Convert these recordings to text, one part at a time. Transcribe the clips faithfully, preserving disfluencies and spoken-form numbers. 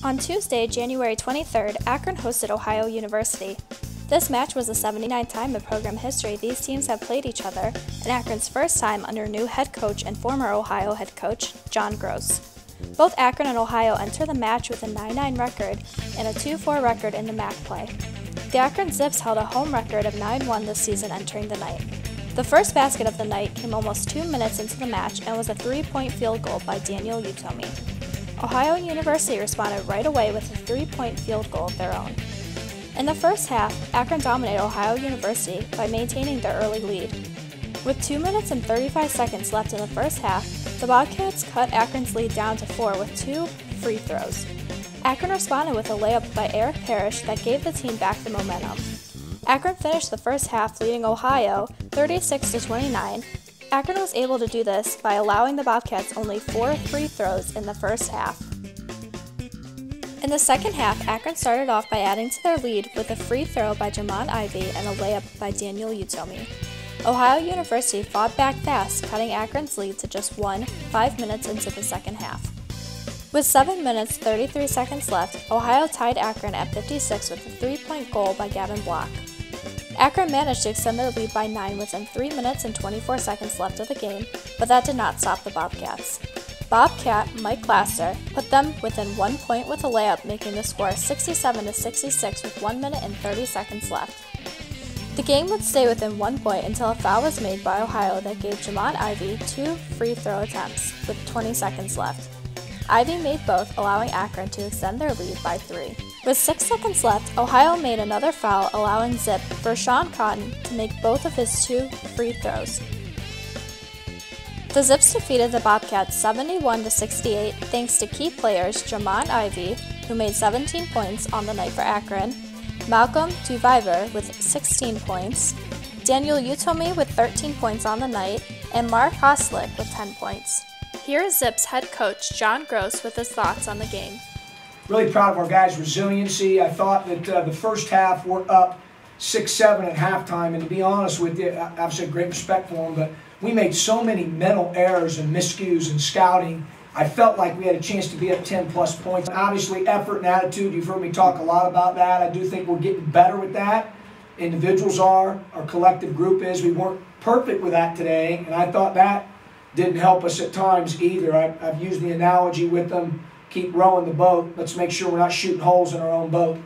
On Tuesday, January twenty-third, Akron hosted Ohio University. This match was the seventy-ninth time in program history these teams have played each other, and Akron's first time under new head coach and former Ohio head coach, John Gross. Both Akron and Ohio enter the match with a nine nine record and a two four record in the M A C play. The Akron Zips held a home record of nine one this season entering the night. The first basket of the night came almost two minutes into the match and was a three-point field goal by Daniel Utomi. Ohio University responded right away with a three-point field goal of their own. In the first half, Akron dominated Ohio University by maintaining their early lead. With two minutes and thirty-five seconds left in the first half, the Bobcats cut Akron's lead down to four with two free throws. Akron responded with a layup by Eric Parrish that gave the team back the momentum. Akron finished the first half leading Ohio thirty-six to twenty-nine. Akron was able to do this by allowing the Bobcats only four free throws in the first half. In the second half, Akron started off by adding to their lead with a free throw by Jamon Ivey and a layup by Daniel Utomi. Ohio University fought back fast, cutting Akron's lead to just one, five minutes into the second half. With seven minutes, thirty-three seconds left, Ohio tied Akron at fifty-six with a three-point goal by Gavin Block. Akron managed to extend their lead by nine within three minutes and twenty-four seconds left of the game, but that did not stop the Bobcats. Bobcat Mike Laster put them within one point with a layup, making the score sixty-seven to sixty-six with one minute and thirty seconds left. The game would stay within one point until a foul was made by Ohio that gave Jamon Ivey two free throw attempts with twenty seconds left. Ivey made both, allowing Akron to extend their lead by three. With six seconds left, Ohio made another foul, allowing Zip for Sean Cotton to make both of his two free throws. The Zips defeated the Bobcats seventy-one to sixty-eight thanks to key players Jamon Ivey, who made seventeen points on the night for Akron, Malcolm Duviver with sixteen points, Daniel Utomi with thirteen points on the night, and Mark Hoslick with ten points. Here is Zips head coach John Gross with his thoughts on the game. Really proud of our guys' resiliency. I thought that uh, the first half we're up six seven at halftime, and to be honest with you, I have said great respect for them, but we made so many mental errors and miscues in scouting. I felt like we had a chance to be up ten plus points. Obviously, effort and attitude, you've heard me talk a lot about that. I do think we're getting better with that. Individuals are, our collective group is. We weren't perfect with that today, and I thought that didn't help us at times either. I, I've used the analogy with them, keep rowing the boat. Let's make sure we're not shooting holes in our own boat.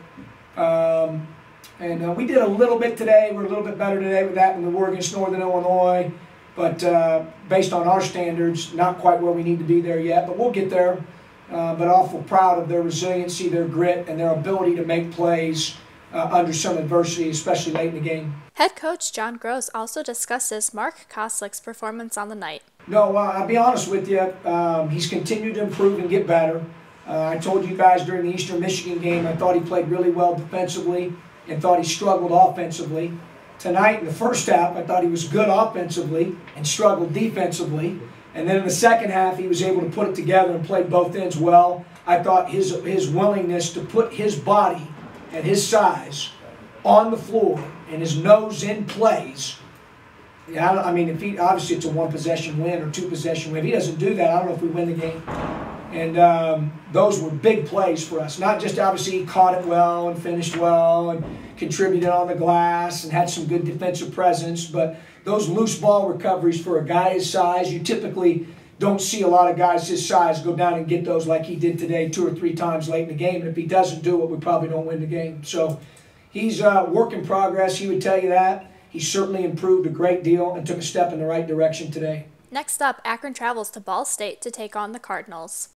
Um, and uh, we did a little bit today. We're a little bit better today with that than we were against Northern Illinois. But uh, based on our standards, not quite where we need to be there yet, but we'll get there. Uh, but awful proud of their resiliency, their grit, and their ability to make plays uh, under some adversity, especially late in the game. Head coach John Gross also discusses Mark Koslick's performance on the night. No, uh, I'll be honest with you. Um, he's continued to improve and get better. Uh, I told you guys during the Eastern Michigan game, I thought he played really well defensively and thought he struggled offensively. Tonight, in the first half, I thought he was good offensively and struggled defensively. And then in the second half, he was able to put it together and play both ends well. I thought his, his willingness to put his body at his size on the floor and his nose in plays. Yeah, I mean, if he, obviously it's a one-possession win or two-possession win. If he doesn't do that, I don't know if we win the game. And um, those were big plays for us. Not just obviously he caught it well and finished well and contributed on the glass and had some good defensive presence, but those loose ball recoveries for a guy his size, you typically don't see a lot of guys his size go down and get those like he did today two or three times late in the game. And if he doesn't do it, we probably don't win the game. So he's a work in progress. He would tell you that. He certainly improved a great deal and took a step in the right direction today. Next up, Akron travels to Ball State to take on the Cardinals.